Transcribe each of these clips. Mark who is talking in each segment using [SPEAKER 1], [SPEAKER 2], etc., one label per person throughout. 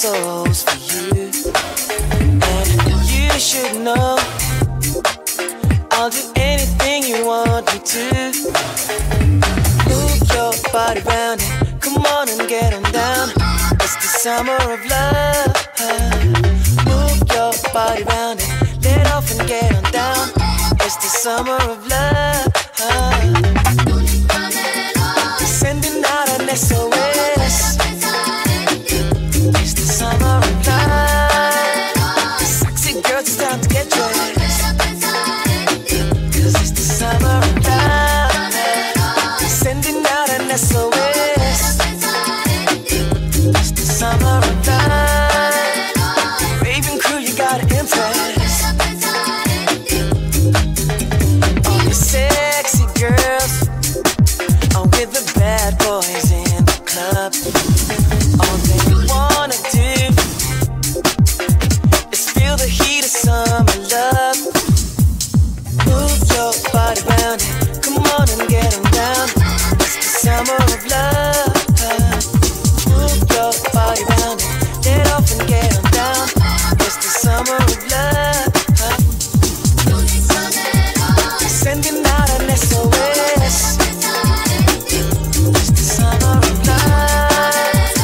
[SPEAKER 1] souls for you. And you should know I'll do anything you want me to. Move your body round it, come on and get on down. It's the summer of love. Move your body round it, let off and get on down. It's the summer of love. Sending out an SOS. It's the summer of love. Sexy girls, it's time to get dressed. 'Cause it's the summer of love. Sending out an SOS. It's the summer of love. Raving crew, you gotta impress. All the sexy girls are with the bad boys in the club. All they wanna do is feel the heat of summer love. Move your body round it, come on and get on down. It's the summer of love. Move your body round it, let off and get on down. It's the summer of love. Sending out an SOS. It's the summer of love.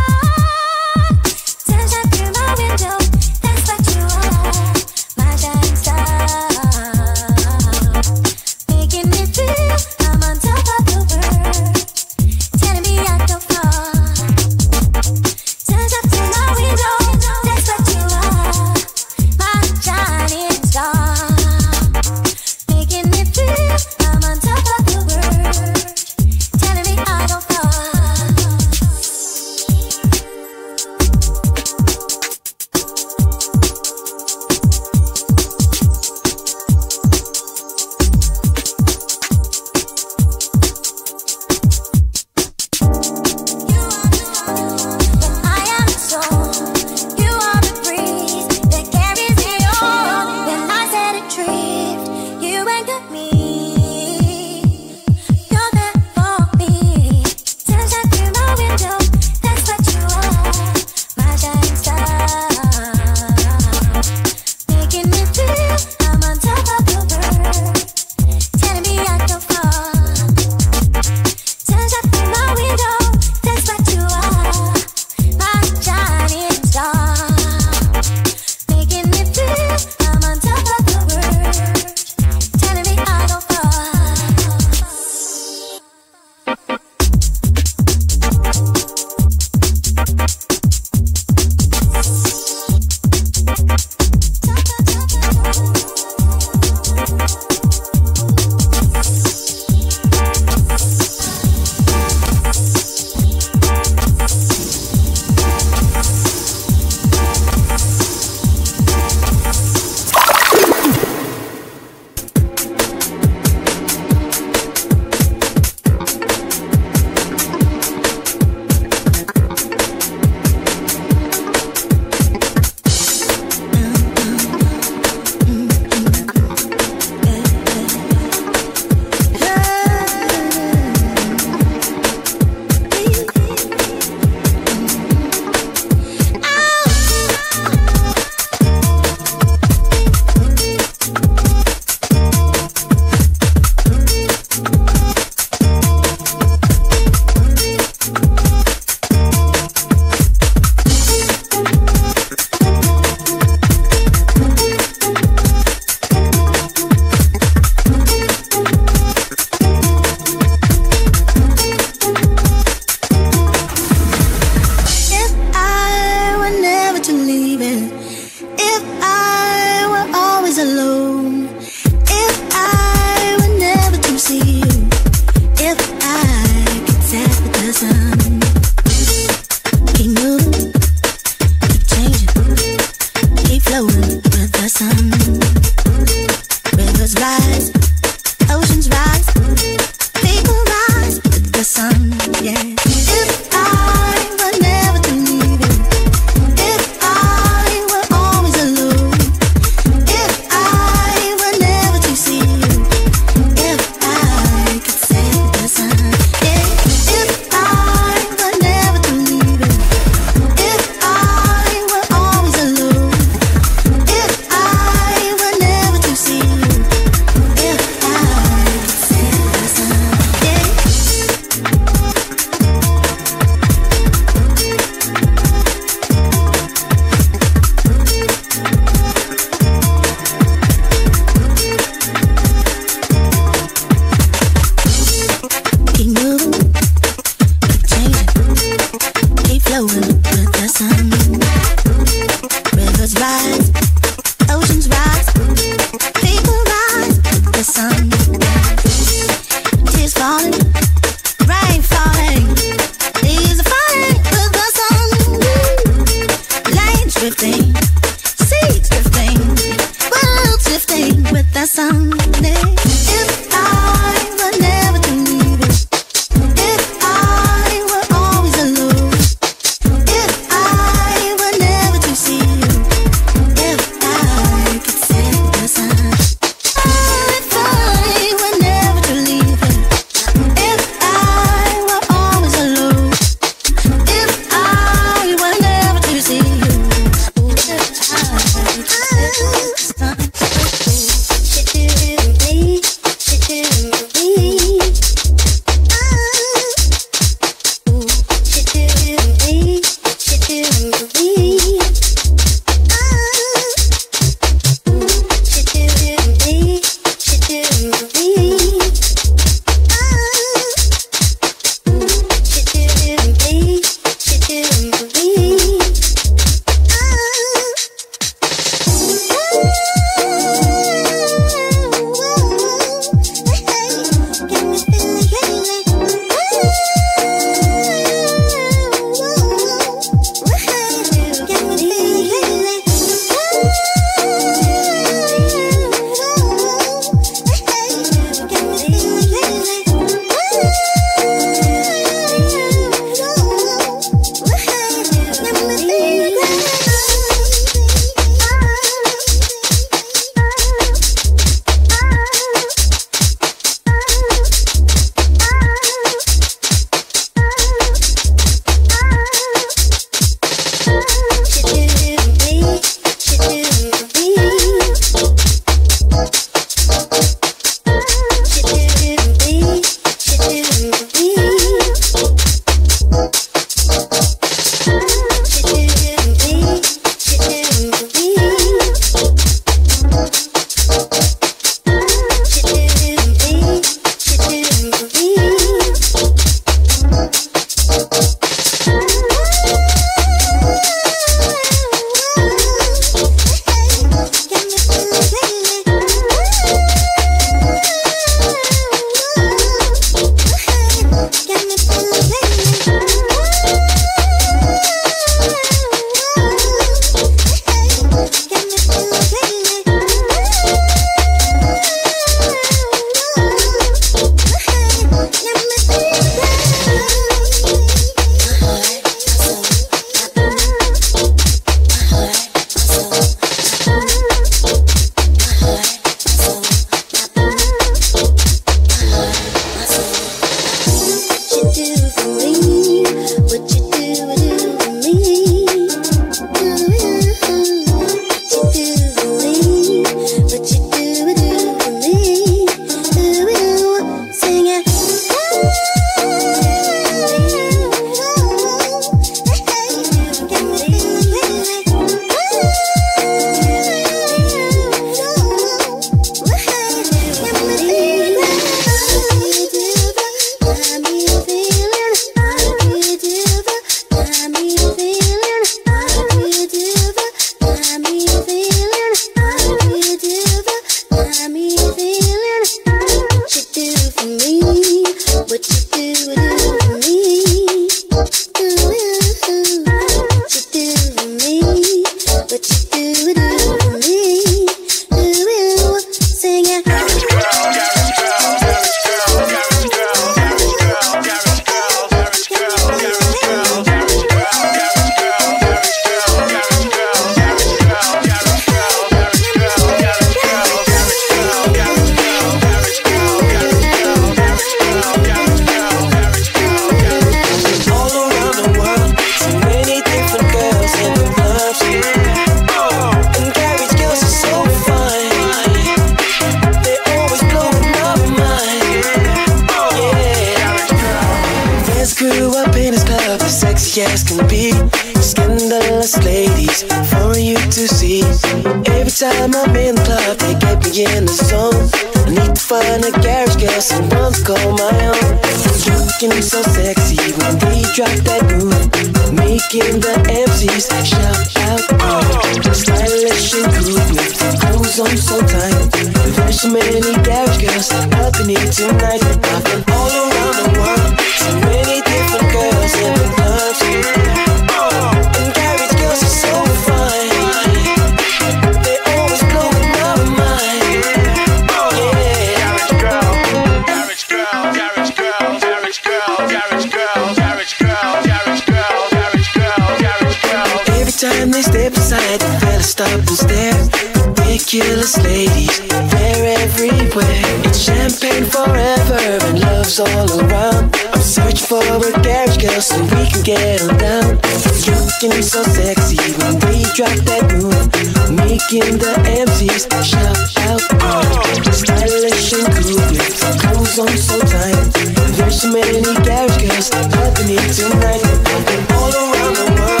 [SPEAKER 1] ridiculous ladies for you to see. Every time I'm in the club, they get me in the zone. I need to find a garage girl, someone to call my own. Looking so sexy when we drop that move, making the MCs shout out. Stylish and cool with the clothes on so tight. There's so many garage girls helping me tonight. I've been all around the world, so many different girls in the clubs. And garage girls are so fine, they always blowing my mind. Yeah.
[SPEAKER 2] Garage girl, garage girl, garage girl, garage girl, garage girl, garage girl, garage girl, garage girl.
[SPEAKER 1] Every time they step aside, the fellas stop and stare. Ridiculous ladies, they're everywhere. It's champagne forever and love's all around. I'm searching for a garage girl so we can get on down. Looking so sexy when we drop that move, making the MCs shout out. Stylish and cool with the clothes on so tight. There's so many garage girls helping me tonight. I've been all around the world,